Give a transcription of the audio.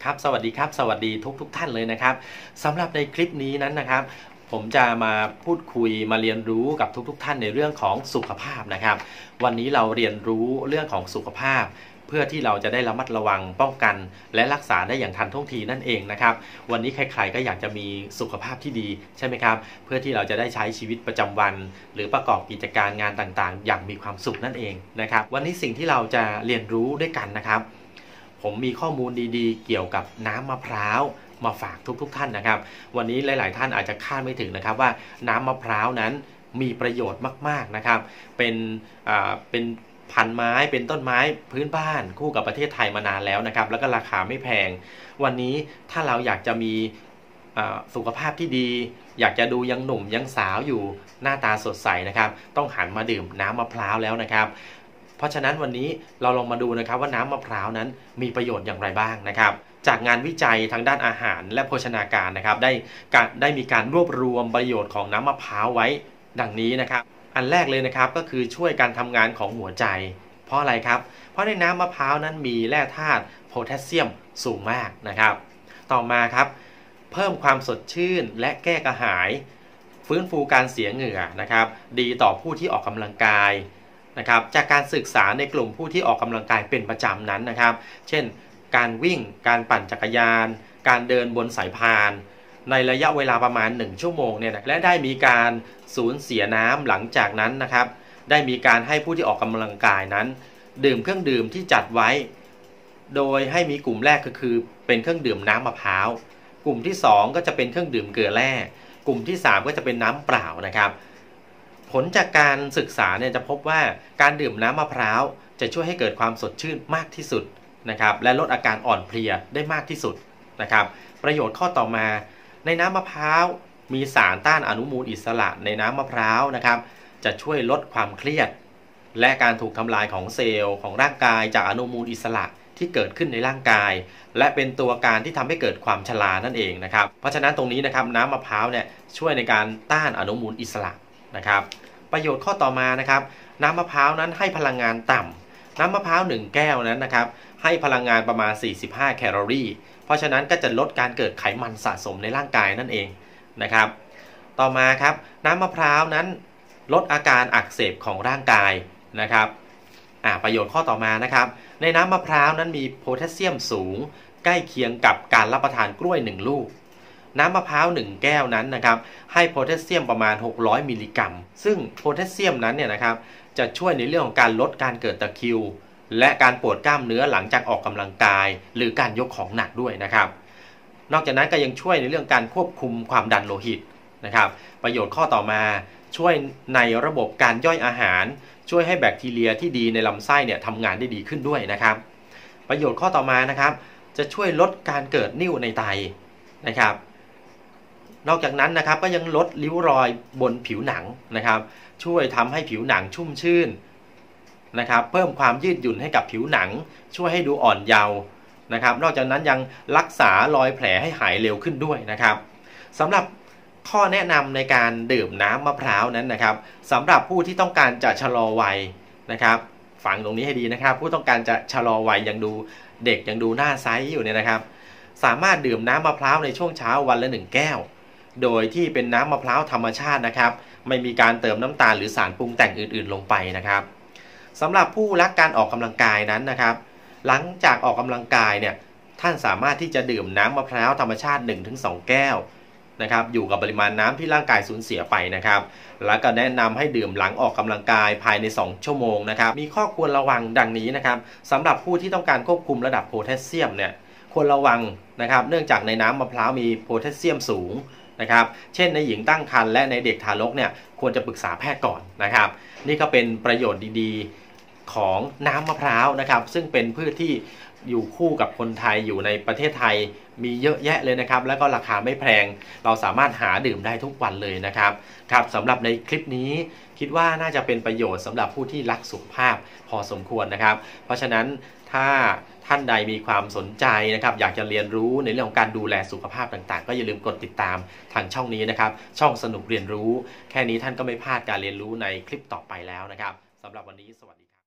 ครับสวัสดีครับสวัสดีทุกท่านเลยนะครับสำหรับในคลิปนี้นั้นนะครับผมจะมาพูดคุยมาเรียนรู้กับทุกท่านในเรื่องของสุขภาพนะครับวันนี้เราเรียนรู้เรื่องของสุขภาพเพื่อที่เราจะได้ระมัดระวังป้องกันและรักษาได้อย่างทันท่วงทีนั่นเองนะครับวันนี้ใครๆก็อยากจะมีสุขภาพที่ดีใช่ไหมครับเพื่อที่เราจะได้ใช้ชีวิตประจำวัน หรือประกอบกิจการงานต่างๆอย่างมีความสุขนั่นเองนะครับวันนี้สิ่งที่เราจะเรียนรู้ด้วยกันนะครับผมมีข้อมูลดีๆเกี่ยวกับน้ำมะพร้าวมาฝากทุกท่านนะครับวันนี้หลายๆท่านอาจจะคาดไม่ถึงนะครับว่าน้ำมะพร้าวนั้นมีประโยชน์มากๆนะครับเป็นพันไม้เป็นต้นไม้พื้นบ้านคู่กับประเทศไทยมานานแล้วนะครับแล้วก็ราคาไม่แพงวันนี้ถ้าเราอยากจะมีสุขภาพที่ดีอยากจะดูยังหนุ่มยังสาวอยู่หน้าตาสดใสนะครับต้องหันมาดื่มน้ำมะพร้าวแล้วนะครับเพราะฉะนั้นวันนี้เราลองมาดูนะครับว่าน้ำมะพร้าวนั้นมีประโยชน์อย่างไรบ้างนะครับจากงานวิจัยทางด้านอาหารและโภชนาการนะครับได้มีการรวบรวมประโยชน์ของน้ำมะพร้าวไว้ดังนี้นะครับอันแรกเลยนะครับก็คือช่วยการทำงานของหัวใจเพราะอะไรครับเพราะในน้ำมะพร้าวนั้นมีแร่ธาตุโพแทสเซียมสูงมากนะครับต่อมาครับเพิ่มความสดชื่นและแก้กระหายฟื้นฟูการเสียเหงื่อนะครับดีต่อผู้ที่ออกกำลังกายนะครับจากการศึกษาในกลุ่มผู้ที่ออกกำลังกายเป็นประจำนั้นนะครับเช่นการวิ่งการปั่นจักรยานการเดินบนสายพานในระยะเวลาประมาณ1ชั่วโมงเนี่ยนะและได้มีการสูญเสียน้ำหลังจากนั้นนะครับได้มีการให้ผู้ที่ออกกำลังกายนั้นดื่มเครื่องดื่มที่จัดไว้โดยให้มีกลุ่มแรกก็คือเป็นเครื่องดื่มน้ำมะพร้าวกลุ่มที่2ก็จะเป็นเครื่องดื่มเกลือแร่กลุ่มที่3ก็จะเป็นน้ำเปล่านะครับผลจากการศึกษาเนี่ยจะพบว่าการดื่มน้ำมะพร้าวจะช่วยให้เกิดความสดชื่นมากที่สุดนะครับและลดอาการอ่อนเพลียได้มากที่สุดนะครับประโยชน์ข้อต่อมาในน้ำมะพร้าวมีสารต้านอนุมูลอิสระในน้ำมะพร้าวนะครับจะช่วยลดความเครียดและการถูกทำลายของเซลล์ของร่างกายจากอนุมูลอิสระที่เกิดขึ้นในร่างกายและเป็นตัวการที่ทำให้เกิดความชรานั่นเองนะครับเพราะฉะนั้นตรงนี้นะครับน้ำมะพร้าวเนี่ยช่วยในการต้านอนุมูลอิสระนะครับประโยชน์ข้อต่อมานะครับน้ำมะพร้าวนั้นให้พลังงานต่ำน้ำมะพร้าว1แก้วนั้นนะครับให้พลังงานประมาณ45แคลอรี่เพราะฉะนั้นก็จะลดการเกิดไขมันสะสมในร่างกายนั่นเองนะครับต่อมาครับน้ำมะพร้าวนั้นลดอาการอักเสบของร่างกายนะครับประโยชน์ข้อต่อมานะครับในน้ำมะพร้าวนั้นมีโพแทสเซียมสูงใกล้เคียงกับการรับประทานกล้วย1ลูกน้ำมะพร้าว1แก้วนั้นนะครับให้โพแทสเซียมประมาณ600มิลลิกรัมซึ่งโพแทสเซียมนั้นเนี่ยนะครับจะช่วยในเรื่องของการลดการเกิดตะคริวและการปวดกล้ามเนื้อหลังจากออกกำลังกายหรือการยกของหนักด้วยนะครับนอกจากนั้นก็ยังช่วยในเรื่องการควบคุมความดันโลหิตนะครับประโยชน์ข้อต่อมาช่วยในระบบการย่อยอาหารช่วยให้แบคทีเรียที่ดีในลำไส้เนี่ยทำงานได้ดีขึ้นด้วยนะครับประโยชน์ข้อต่อมานะครับจะช่วยลดการเกิดนิ่วในไตนะครับนอกจากนั้นนะครับก็ยังลดริ้วรอยบนผิวหนังนะครับช่วยทำให้ผิวหนังชุ่มชื่นนะครับเพิ่มความยืดหยุ่นให้กับผิวหนังช่วยให้ดูอ่อนเยาว์นะครับนอกจากนั้นยังรักษารอยแผลให้หายเร็วขึ้นด้วยนะครับสำหรับข้อแนะนำในการดื่มน้ำมะพร้าวนั้นนะครับสำหรับผู้ที่ต้องการจะชะลอวัยนะครับฟังตรงนี้ให้ดีนะครับผู้ต้องการจะชะลอวัยยังดูเด็กยังดูหน้าไซส์อยู่เนี่ยนะครับสามารถดื่มน้ำมะพร้าวในช่วงเช้าวันละ1แก้วโดยที่เป็นน้ำมะพร้าวธรรมชาตินะครับไม่มีการเติมน้ำตาลหรือสารปรุงแต่งอื่นๆลงไปนะครับสำหรับผู้รักการออกกำลังกายนั้นนะครับหลังจากออกกำลังกายเนี่ยท่านสามารถที่จะดื่มน้ำมะพร้าวธรรมชาติ 1-2 แก้วนะครับอยู่กับปริมาณน้ำที่ร่างกายสูญเสียไปนะครับแล้วก็แนะนำให้ดื่มหลังออกกำลังกายภายใน2ชั่วโมงนะครับมีข้อควรระวังดังนี้นะครับสำหรับผู้ที่ต้องการควบคุมระดับโพแทสเซียมเนี่ยควรระวังนะครับเนื่องจากในน้ำมะพร้าวมีโพแทสเซียมสูงนะครับเช่นในหญิงตั้งครรภ์และในเด็กทารกเนี่ยควรจะปรึกษาแพทย์ก่อนนะครับนี่ก็เป็นประโยชน์ดีๆของน้ำมะพร้าวนะครับซึ่งเป็นพืชที่อยู่คู่กับคนไทยอยู่ในประเทศไทยมีเยอะแยะเลยนะครับแล้วก็ราคาไม่แพงเราสามารถหาดื่มได้ทุกวันเลยนะครับครับสำหรับในคลิปนี้คิดว่าน่าจะเป็นประโยชน์สำหรับผู้ที่รักสุขภาพพอสมควรนะครับเพราะฉะนั้นถ้าท่านใดมีความสนใจนะครับอยากจะเรียนรู้ในเรื่องของการดูแลสุขภาพต่างๆก็อย่าลืมกดติดตามทางช่องนี้นะครับช่องสนุกเรียนรู้แค่นี้ท่านก็ไม่พลาดการเรียนรู้ในคลิปต่อไปแล้วนะครับสำหรับวันนี้สวัสดีครับ